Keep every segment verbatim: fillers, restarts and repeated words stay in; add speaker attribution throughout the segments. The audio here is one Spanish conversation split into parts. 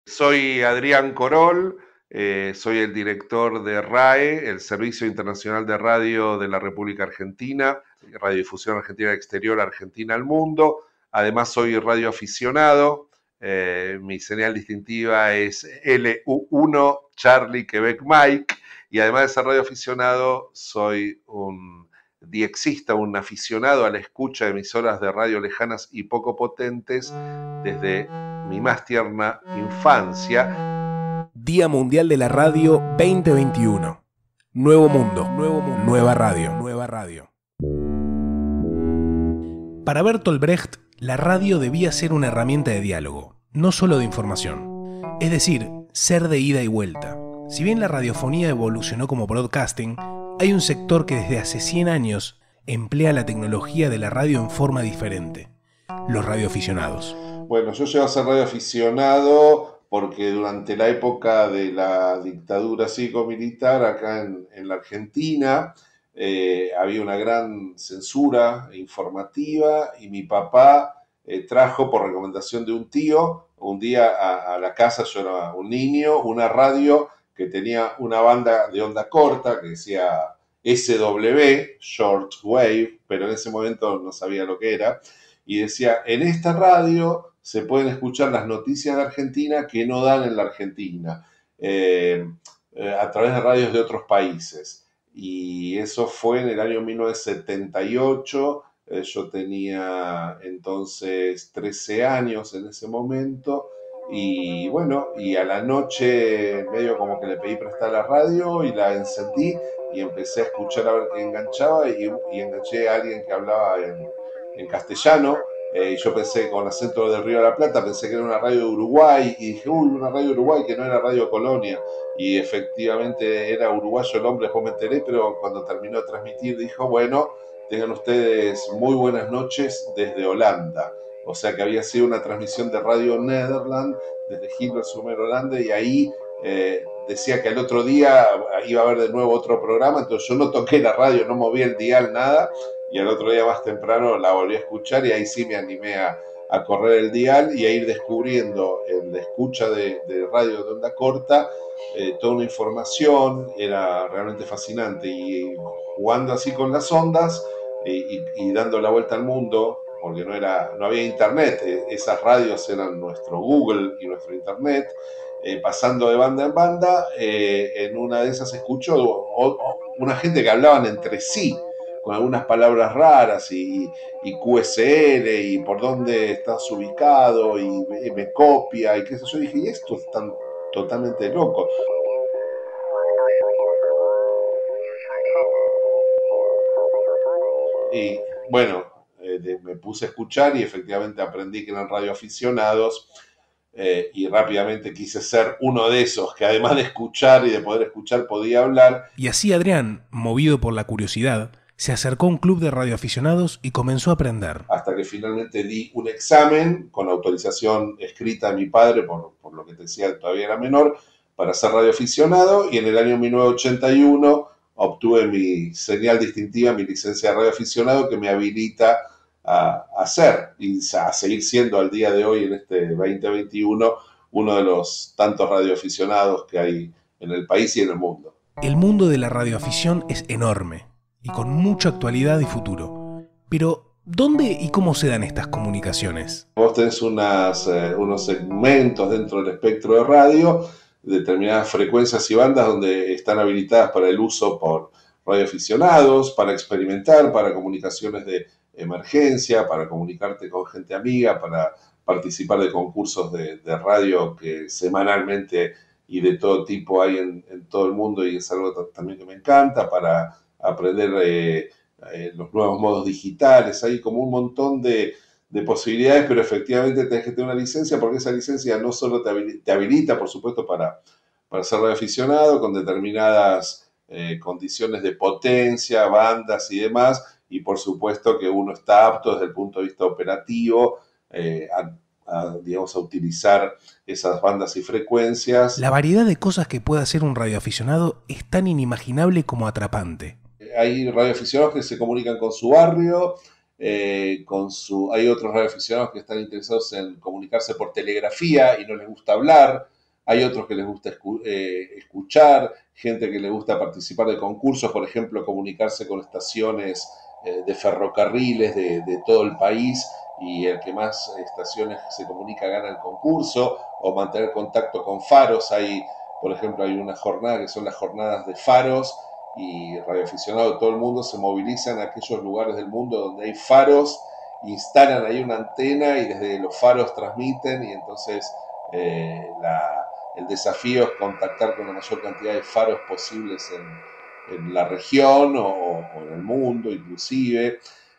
Speaker 1: Soy Adrián Corol, eh, soy el director de RAE, el Servicio Internacional de Radio de la República Argentina, Radiodifusión Argentina Exterior, Argentina al Mundo. Además soy radioaficionado, eh, mi señal distintiva es L U uno Charlie Quebec Mike, y además de ser radioaficionado soy un diexista, un aficionado a la escucha de emisoras de radio lejanas y poco potentes desde mi más tierna infancia.
Speaker 2: Día Mundial de la Radio veinte veintiuno. Nuevo mundo, nuevo mundo, nueva radio, nueva radio. Para Bertolt Brecht, la radio debía ser una herramienta de diálogo, no solo de información. Es decir, ser de ida y vuelta. Si bien la radiofonía evolucionó como broadcasting, hay un sector que desde hace cien años emplea la tecnología de la radio en forma diferente: los radioaficionados.
Speaker 1: Bueno, yo llego a ser radioaficionado porque durante la época de la dictadura cívico-militar acá en, en la Argentina eh, había una gran censura informativa y mi papá eh, trajo por recomendación de un tío un día a, a la casa, yo era un niño, una radio que tenía una banda de onda corta que decía S W, Short Wave, pero en ese momento no sabía lo que era, y decía, en esta radio se pueden escuchar las noticias de Argentina que no dan en la Argentina, eh, eh, a través de radios de otros países. Y eso fue en el año mil novecientos setenta y ocho, eh, yo tenía entonces trece años en ese momento, y bueno, y a la noche medio como que le pedí prestar la radio y la encendí y empecé a escuchar a ver qué enganchaba y, y enganché a alguien que hablaba en, en castellano. Eh, yo pensé, con acento del Río de la Plata, pensé que era una radio de Uruguay y dije, uy, una radio de Uruguay, que no era Radio Colonia. Y efectivamente era uruguayo el hombre, después me enteré, pero cuando terminó de transmitir dijo, bueno, tengan ustedes muy buenas noches desde Holanda. O sea que había sido una transmisión de Radio Nederland desde Hilversum, Holanda, y ahí eh, decía que al otro día iba a haber de nuevo otro programa, entonces yo no toqué la radio, no moví el dial, nada, y al otro día más temprano la volví a escuchar y ahí sí me animé a, a correr el dial y a ir descubriendo en la escucha de, de radio de onda corta eh, toda una información. Era realmente fascinante, y jugando así con las ondas eh, y, y dando la vuelta al mundo, porque no, era, no había internet, eh, esas radios eran nuestro Google y nuestro internet, eh, pasando de banda en banda, eh, en una de esas escucho o, o, una gente que hablaban entre sí, con algunas palabras raras, y, y Q S L, y por dónde estás ubicado, y me, me copia, y qué sé yo. Dije, y esto es tan totalmente loco. Y bueno, eh, de, me puse a escuchar y efectivamente aprendí que eran radioaficionados. Eh, y rápidamente quise ser uno de esos que, además de escuchar y de poder escuchar, podía hablar.
Speaker 2: Y así Adrián, movido por la curiosidad, se acercó a un club de radioaficionados y comenzó a aprender.
Speaker 1: Hasta que finalmente di un examen con autorización escrita de mi padre, por, por lo que te decía, todavía era menor, para ser radioaficionado, y en el año mil novecientos ochenta y uno obtuve mi señal distintiva, mi licencia de radioaficionado, que me habilita a, a ser y a seguir siendo al día de hoy, en este veinte veintiuno, uno de los tantos radioaficionados que hay en el país y en el mundo.
Speaker 2: El mundo de la radioafición es enorme y con mucha actualidad y futuro. Pero, ¿dónde y cómo se dan estas comunicaciones?
Speaker 1: Vos tenés unas, eh, unos segmentos dentro del espectro de radio, determinadas frecuencias y bandas donde están habilitadas para el uso por radioaficionados, para experimentar, para comunicaciones de emergencia, para comunicarte con gente amiga, para participar de concursos de, de radio que semanalmente y de todo tipo hay en, en todo el mundo, y es algo también que me encanta, para aprender eh, eh, los nuevos modos digitales. Hay como un montón de, de posibilidades, pero efectivamente tenés que tener una licencia, porque esa licencia no solo te habilita, te habilita por supuesto, para, para ser radioaficionado con determinadas eh, condiciones de potencia, bandas y demás, y por supuesto que uno está apto desde el punto de vista operativo eh, a, a, digamos, a utilizar esas bandas y frecuencias.
Speaker 2: La variedad de cosas que puede hacer un radioaficionado es tan inimaginable como atrapante.
Speaker 1: Hay radioaficionados que se comunican con su barrio, eh, con su, hay otros radioaficionados que están interesados en comunicarse por telegrafía y no les gusta hablar, hay otros que les gusta escu eh, escuchar, gente que le gusta participar de concursos, por ejemplo, comunicarse con estaciones eh, de ferrocarriles de, de todo el país y el que más estaciones se comunica gana el concurso, o mantener contacto con faros. Hay, por ejemplo, hay una jornada que son las jornadas de faros, y radioaficionados de todo el mundo se movilizan a aquellos lugares del mundo donde hay faros, instalan ahí una antena y desde los faros transmiten, y entonces eh, la, el desafío es contactar con la mayor cantidad de faros posibles en, en la región o, o, en el mundo inclusive.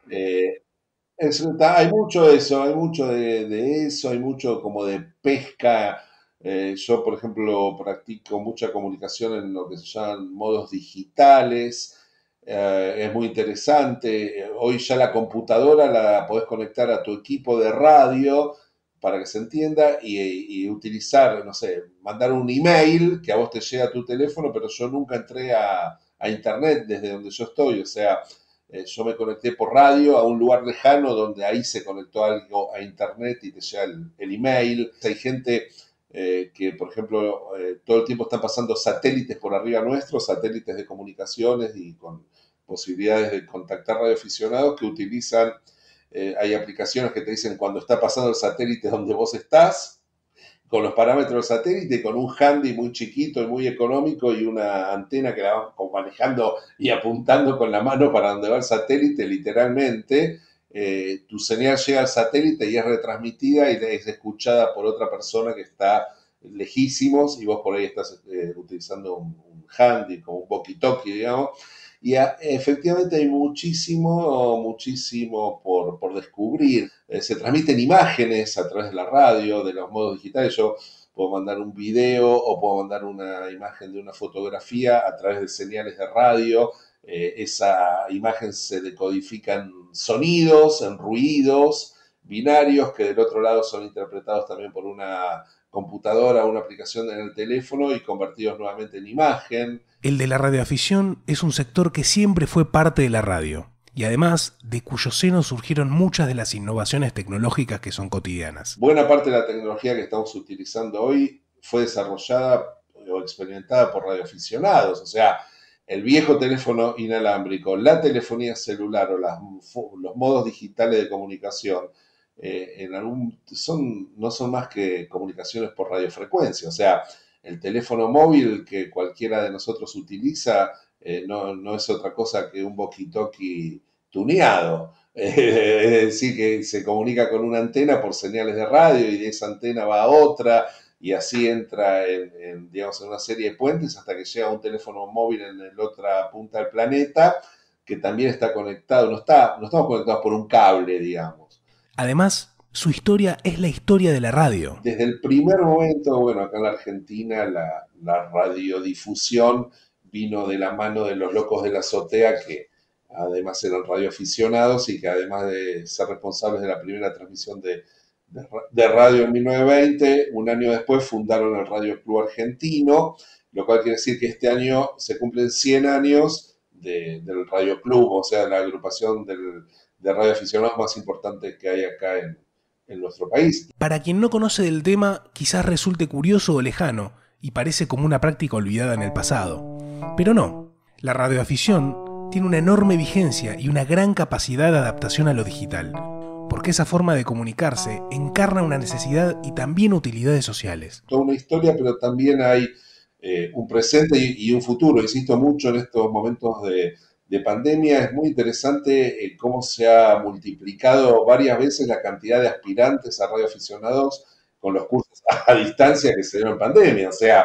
Speaker 1: Eh, es, hay mucho de eso, hay mucho de, de, eso, hay mucho como de pesca. Eh, yo, por ejemplo, practico mucha comunicación en lo que se llaman modos digitales. Eh, es muy interesante. Hoy ya la computadora la podés conectar a tu equipo de radio para que se entienda y, y utilizar, no sé, mandar un email que a vos te llega a tu teléfono, pero yo nunca entré a, a internet desde donde yo estoy. O sea, eh, yo me conecté por radio a un lugar lejano donde ahí se conectó algo a internet y te llega el, el email. Hay gente eh, que, por ejemplo, eh, todo el tiempo están pasando satélites por arriba nuestro, satélites de comunicaciones y con posibilidades de contactar radioaficionados que utilizan, eh, hay aplicaciones que te dicen cuando está pasando el satélite donde vos estás, con los parámetros del satélite, con un handy muy chiquito y muy económico y una antena que la van manejando y apuntando con la mano para donde va el satélite, literalmente. Eh, tu señal llega al satélite y es retransmitida y es escuchada por otra persona que está lejísimos, y vos por ahí estás eh, utilizando un, un handy, como un walkie-talkie, digamos. Y a, efectivamente hay muchísimo, muchísimo por, por descubrir. Eh, se transmiten imágenes a través de la radio, de los modos digitales. Yo puedo mandar un video o puedo mandar una imagen de una fotografía a través de señales de radio. Eh, esa imagen se decodifica en sonidos, en ruidos binarios que del otro lado son interpretados también por una computadora o una aplicación en el teléfono y convertidos nuevamente en imagen.
Speaker 2: El de la radioafición es un sector que siempre fue parte de la radio, y además de cuyo seno surgieron muchas de las innovaciones tecnológicas que son cotidianas.
Speaker 1: Buena parte de la tecnología que estamos utilizando hoy fue desarrollada o experimentada por radioaficionados. O sea, el viejo teléfono inalámbrico, la telefonía celular o las, los modos digitales de comunicación, eh, en algún, son, no son más que comunicaciones por radiofrecuencia. O sea, el teléfono móvil que cualquiera de nosotros utiliza eh, no, no es otra cosa que un walkie-talkie tuneado. Eh, es decir, que se comunica con una antena por señales de radio y de esa antena va a otra y así entra en, en, digamos, en una serie de puentes hasta que llega a un teléfono móvil en la otra punta del planeta que también está conectado, no, está, no estamos conectados por un cable, digamos.
Speaker 2: Además, su historia es la historia de la radio.
Speaker 1: Desde el primer momento, bueno, acá en la Argentina la, la radiodifusión vino de la mano de los locos de la azotea, que además eran radioaficionados y que además de ser responsables de la primera transmisión de, de, de radio en mil novecientos veinte, un año después fundaron el Radio Club Argentino, lo cual quiere decir que este año se cumplen cien años de, del Radio Club, o sea, la agrupación del, de radioaficionados más importante que hay acá en, en nuestro país.
Speaker 2: Para quien no conoce del tema, quizás resulte curioso o lejano, y parece como una práctica olvidada en el pasado. Pero no, la radioafición tiene una enorme vigencia y una gran capacidad de adaptación a lo digital, porque esa forma de comunicarse encarna una necesidad y también utilidades sociales.
Speaker 1: Toda una historia, pero también hay eh, un presente y, y un futuro. Insisto mucho en estos momentos de, de pandemia, es muy interesante eh, cómo se ha multiplicado varias veces la cantidad de aspirantes a radioaficionados con los cursos a, a distancia que se dieron en pandemia. O sea,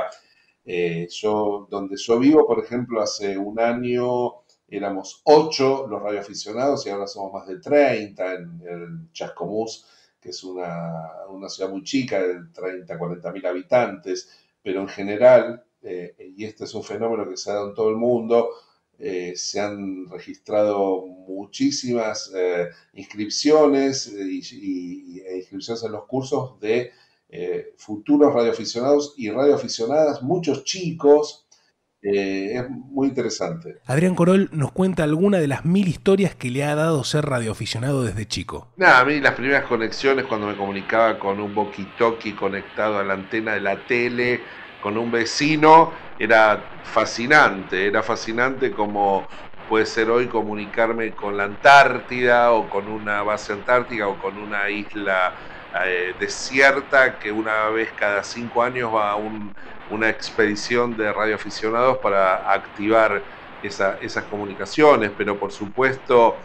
Speaker 1: eh, yo, donde yo vivo, por ejemplo, hace un año éramos ocho los radioaficionados y ahora somos más de treinta en el Chascomús, que es una, una ciudad muy chica, de treinta, cuarenta mil habitantes, pero en general, eh, y este es un fenómeno que se ha dado en todo el mundo, eh, se han registrado muchísimas eh, inscripciones y, y, e inscripciones en los cursos de eh, futuros radioaficionados y radioaficionadas, muchos chicos, Eh, es muy interesante.
Speaker 2: Adrián Corol nos cuenta alguna de las mil historias que le ha dado ser radioaficionado desde chico.
Speaker 1: Nada, a mí las primeras conexiones cuando me comunicaba con un walkie-talkie conectado a la antena de la tele, con un vecino, era fascinante, era fascinante como puede ser hoy comunicarme con la Antártida o con una base antártica o con una isla eh, desierta que una vez cada cinco años va a un, una expedición de radioaficionados para activar esa, esas comunicaciones, pero por supuesto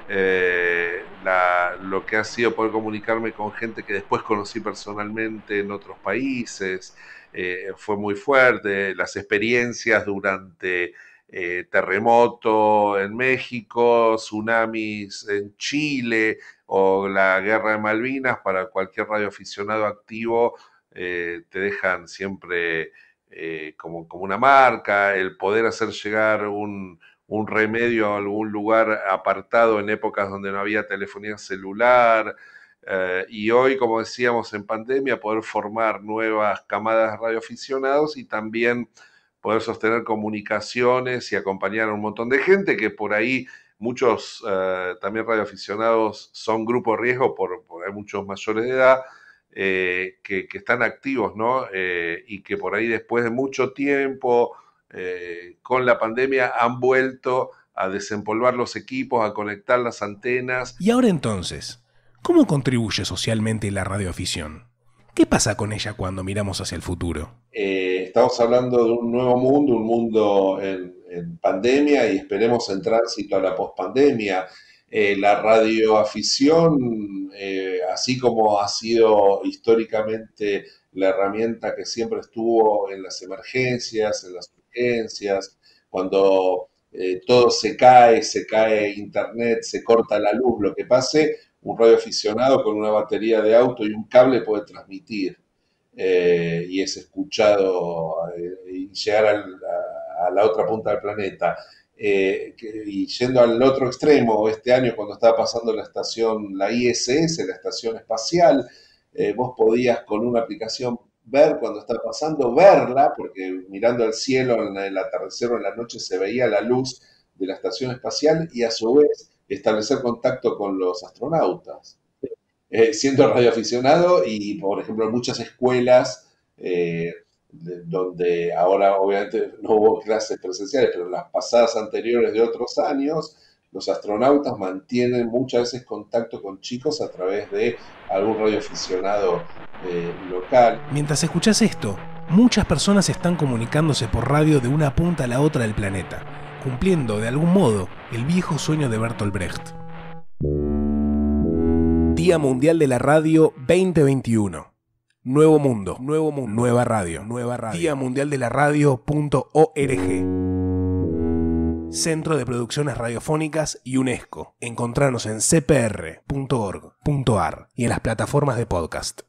Speaker 1: eh, la, lo que ha sido poder comunicarme con gente que después conocí personalmente en otros países, eh, fue muy fuerte, las experiencias durante eh, terremoto en México, tsunamis en Chile o la guerra de Malvinas, para cualquier radioaficionado activo, eh, te dejan siempre eh, como, como una marca, el poder hacer llegar un un remedio a algún lugar apartado en épocas donde no había telefonía celular, eh, y hoy, como decíamos, en pandemia, poder formar nuevas camadas de radioaficionados y también poder sostener comunicaciones y acompañar a un montón de gente que por ahí muchos eh, también radioaficionados son grupo de riesgo por, por hay muchos mayores de edad eh, que, que están activos, ¿no? Eh, y que por ahí después de mucho tiempo eh, con la pandemia han vuelto a desempolvar los equipos, a conectar las antenas.
Speaker 2: Y ahora entonces, ¿cómo contribuye socialmente la radioafición? ¿Qué pasa con ella cuando miramos hacia el futuro?
Speaker 1: Eh, estamos hablando de un nuevo mundo, un mundo en, en pandemia y esperemos en tránsito a la pospandemia. Eh, la radioafición, eh, así como ha sido históricamente la herramienta que siempre estuvo en las emergencias, en las urgencias, cuando eh, todo se cae, se cae internet, se corta la luz, lo que pase, un radioaficionado con una batería de auto y un cable puede transmitir. Eh, y es escuchado eh, y llegar al, a, a, la otra punta del planeta. Eh, que, y yendo al otro extremo, este año cuando estaba pasando la estación, la I S S, la estación espacial, eh, vos podías con una aplicación ver cuando estaba pasando, verla, porque mirando al cielo en el atardecer o en la noche se veía la luz de la estación espacial y a su vez establecer contacto con los astronautas. Eh, siendo radioaficionado y, por ejemplo, en muchas escuelas, eh, de, donde ahora obviamente no hubo clases presenciales, pero en las pasadas anteriores de otros años, los astronautas mantienen muchas veces contacto con chicos a través de algún radioaficionado eh, local.
Speaker 2: Mientras escuchás esto, muchas personas están comunicándose por radio de una punta a la otra del planeta, cumpliendo de algún modo el viejo sueño de Bertolt Brecht. Día Mundial de la Radio veinte veintiuno. Nuevo mundo, nuevo mundo, nueva radio, nueva radio. Día Mundial de la Radio punto org. Centro de Producciones Radiofónicas y UNESCO. Encontranos en c p r punto org punto a r y en las plataformas de podcast.